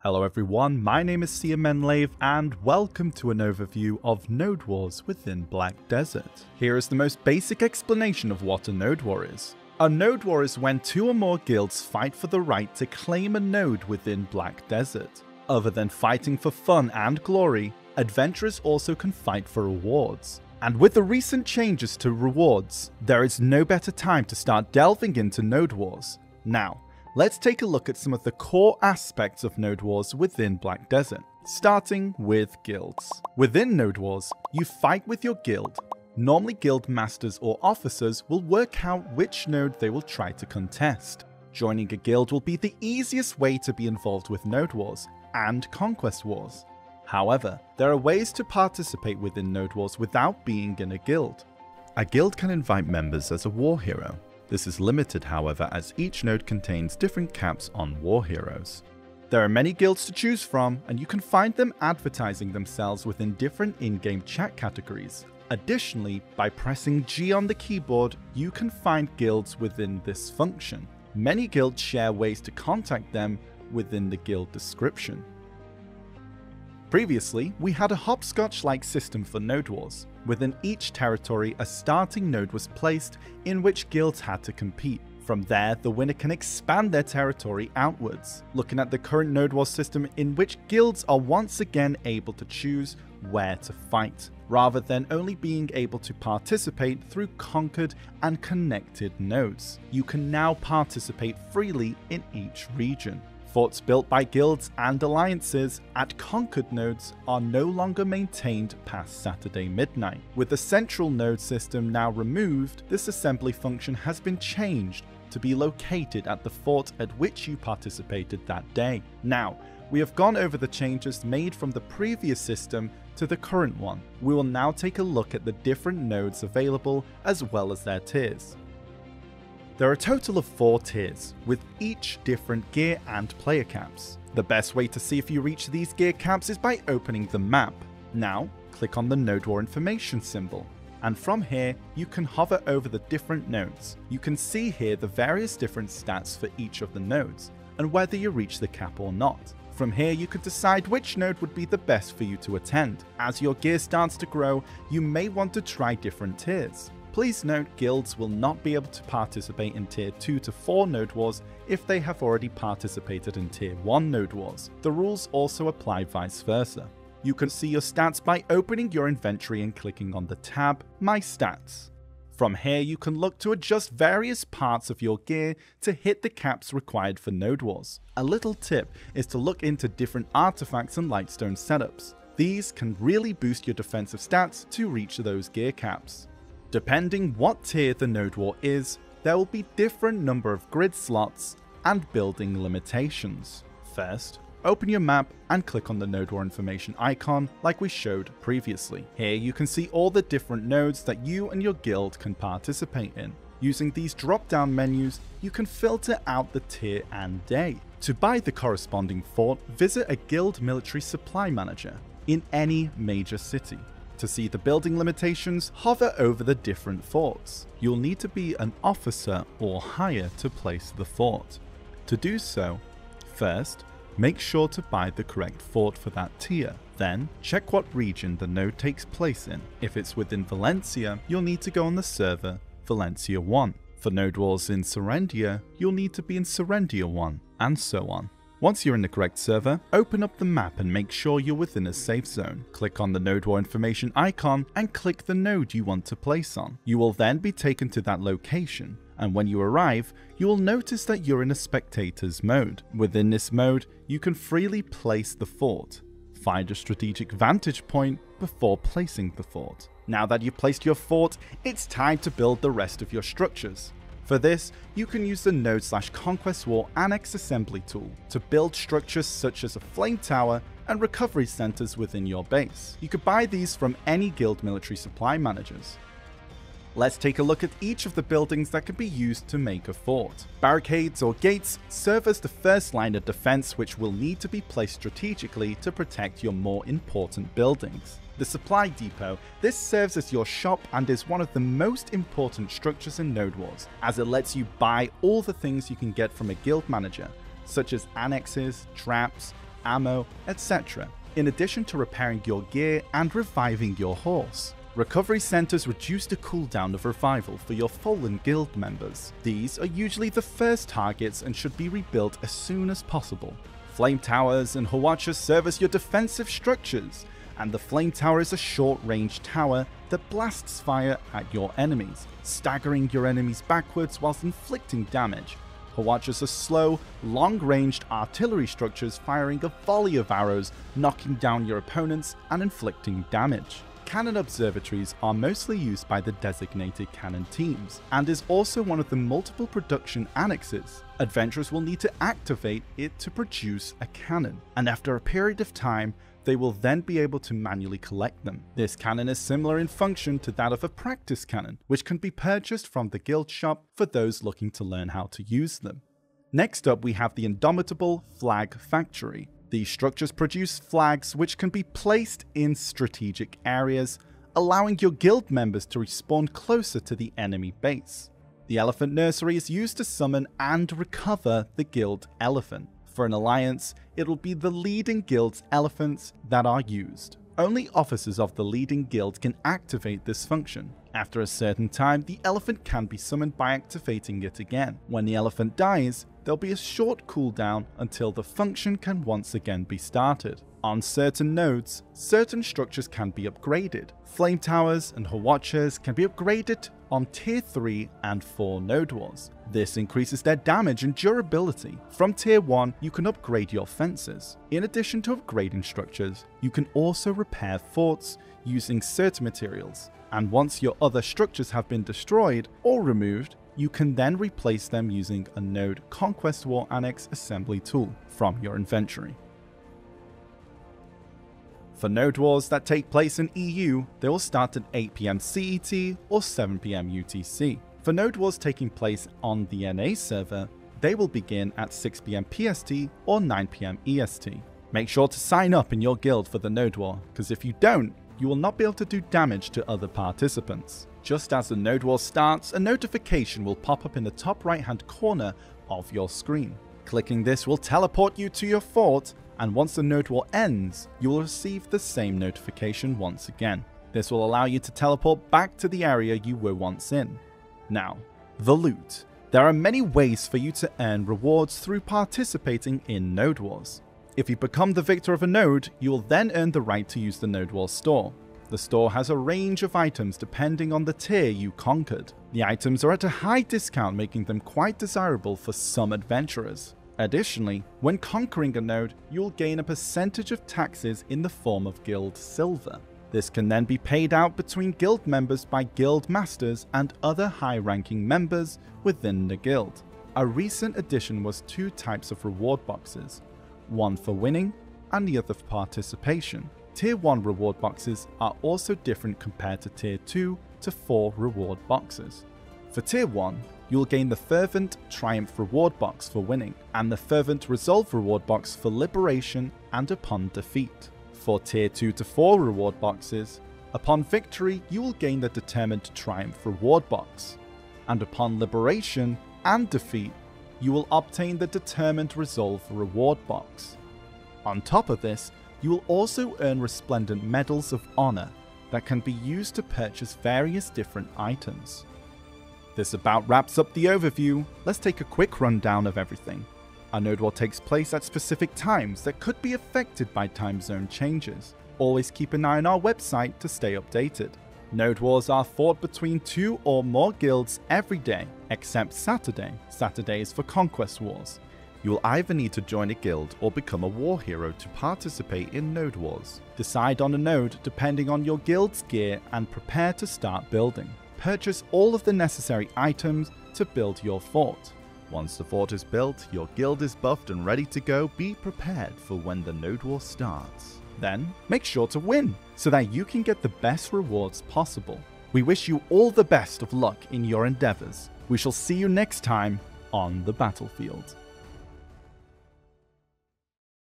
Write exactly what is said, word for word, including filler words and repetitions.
Hello everyone, my name is Sia Menlave and welcome to an overview of Node Wars within Black Desert. Here is the most basic explanation of what a Node War is. A Node War is when two or more guilds fight for the right to claim a node within Black Desert. Other than fighting for fun and glory, adventurers also can fight for rewards. And with the recent changes to rewards, there is no better time to start delving into Node Wars. Now, let's take a look at some of the core aspects of Node Wars within Black Desert, starting with guilds. Within Node Wars, you fight with your guild. Normally guild masters or officers will work out which node they will try to contest. Joining a guild will be the easiest way to be involved with Node Wars and Conquest Wars. However, there are ways to participate within Node Wars without being in a guild. A guild can invite members as a war hero. This is limited, however, as each node contains different caps on war heroes. There are many guilds to choose from, and you can find them advertising themselves within different in-game chat categories. Additionally, by pressing G on the keyboard, you can find guilds within this function. Many guilds share ways to contact them within the guild description. Previously, we had a hopscotch-like system for Node Wars. Within each territory, a starting node was placed in which guilds had to compete. From there, the winner can expand their territory outwards, looking at the current Node Wars system in which guilds are once again able to choose where to fight, rather than only being able to participate through conquered and connected nodes. You can now participate freely in each region. Forts built by guilds and alliances at conquered nodes are no longer maintained past Saturday midnight. With the central node system now removed, this assembly function has been changed to be located at the fort at which you participated that day. Now, we have gone over the changes made from the previous system to the current one. We will now take a look at the different nodes available as well as their tiers. There are a total of four tiers, with each different gear and player caps. The best way to see if you reach these gear caps is by opening the map. Now, click on the Node War information symbol, and from here, you can hover over the different nodes. You can see here the various different stats for each of the nodes, and whether you reach the cap or not. From here, you can decide which node would be the best for you to attend. As your gear starts to grow, you may want to try different tiers. Please note, guilds will not be able to participate in tier two to four Node Wars if they have already participated in tier one Node Wars. The rules also apply vice versa. You can see your stats by opening your inventory and clicking on the tab, My Stats. From here, you can look to adjust various parts of your gear to hit the caps required for Node Wars. A little tip is to look into different artifacts and lightstone setups. These can really boost your defensive stats to reach those gear caps. Depending what tier the Node War is, there will be different number of grid slots and building limitations. First, open your map and click on the Node War information icon like we showed previously. Here you can see all the different nodes that you and your guild can participate in. Using these drop-down menus, you can filter out the tier and day. To buy the corresponding fort, visit a guild military supply manager in any major city. To see the building limitations, hover over the different forts. You'll need to be an officer or higher to place the fort. To do so, first, make sure to buy the correct fort for that tier. Then, check what region the node takes place in. If it's within Valencia, you'll need to go on the server Valencia one. For Node Wars in Serendia, you'll need to be in Serendia one, and so on. Once you're in the correct server, open up the map and make sure you're within a safe zone. Click on the Node War information icon and click the node you want to place on. You will then be taken to that location, and when you arrive, you will notice that you're in a spectator's mode. Within this mode, you can freely place the fort. Find a strategic vantage point before placing the fort. Now that you've placed your fort, it's time to build the rest of your structures. For this, you can use the Node slash Conquest War Annex Assembly tool to build structures such as a flame tower and recovery centers within your base. You could buy these from any guild military supply managers. Let's take a look at each of the buildings that can be used to make a fort. Barricades or gates serve as the first line of defense, which will need to be placed strategically to protect your more important buildings. The supply depot, this serves as your shop and is one of the most important structures in Node Wars, as it lets you buy all the things you can get from a guild manager, such as annexes, traps, ammo, et cetera, in addition to repairing your gear and reviving your horse. Recovery centers reduce the cooldown of revival for your fallen guild members. These are usually the first targets and should be rebuilt as soon as possible. Flame towers and Hwachas serve as your defensive structures, and the flame tower is a short-range tower that blasts fire at your enemies, staggering your enemies backwards whilst inflicting damage. Hwachas are slow, long-ranged artillery structures firing a volley of arrows, knocking down your opponents and inflicting damage. Cannon observatories are mostly used by the designated cannon teams, and is also one of the multiple production annexes. Adventurers will need to activate it to produce a cannon, and after a period of time, they will then be able to manually collect them. This cannon is similar in function to that of a practice cannon, which can be purchased from the guild shop for those looking to learn how to use them. Next up, we have the Indomitable Flag Factory. These structures produce flags which can be placed in strategic areas, allowing your guild members to respawn closer to the enemy base. The Elephant Nursery is used to summon and recover the guild elephant. For an alliance, it will be the leading guild's elephants that are used. Only officers of the leading guild can activate this function. After a certain time, the elephant can be summoned by activating it again. When the elephant dies, there'll be a short cooldown until the function can once again be started. On certain nodes, certain structures can be upgraded. Flame towers and Hwachas can be upgraded on tier three and four node wars. This increases their damage and durability. From tier one, you can upgrade your fences. In addition to upgrading structures, you can also repair forts using certain materials. And once your other structures have been destroyed or removed, you can then replace them using a node Conquest War Annex assembly tool from your inventory. For node wars that take place in E U, they will start at eight p m C E T or seven p m U T C. For node wars taking place on the N A server, they will begin at six p m P S T or nine p m E S T. Make sure to sign up in your guild for the node war, because if you don't, you will not be able to do damage to other participants. Just as the node war starts, a notification will pop up in the top right hand corner of your screen. Clicking this will teleport you to your fort, and once the node war ends, you will receive the same notification once again. This will allow you to teleport back to the area you were once in. Now, the loot. There are many ways for you to earn rewards through participating in node wars. If you become the victor of a node, you will then earn the right to use the Node War store. The store has a range of items depending on the tier you conquered. The items are at a high discount, making them quite desirable for some adventurers. Additionally, when conquering a node, you'll gain a percentage of taxes in the form of guild silver. This can then be paid out between guild members by guild masters and other high-ranking members within the guild. A recent addition was two types of reward boxes, one for winning and the other for participation. Tier one reward boxes are also different compared to Tier two to four reward boxes. For Tier one, you'll gain the Fervent Triumph reward box for winning, and the Fervent Resolve reward box for liberation and upon defeat. For Tier two to four reward boxes, upon victory you will gain the Determined Triumph reward box, and upon liberation and defeat you will obtain the Determined Resolve reward box. On top of this, you will also earn Resplendent Medals of Honor that can be used to purchase various different items. This about wraps up the overview. Let's take a quick rundown of everything. A node war takes place at specific times that could be affected by time zone changes. Always keep an eye on our website to stay updated. Node wars are fought between two or more guilds every day, except Saturday. Saturday is for conquest wars. You will either need to join a guild or become a war hero to participate in node wars. Decide on a node depending on your guild's gear and prepare to start building. Purchase all of the necessary items to build your fort. Once the fort is built, your guild is buffed and ready to go. Be prepared for when the node war starts. Then, make sure to win, so that you can get the best rewards possible. We wish you all the best of luck in your endeavors. We shall see you next time on the battlefield.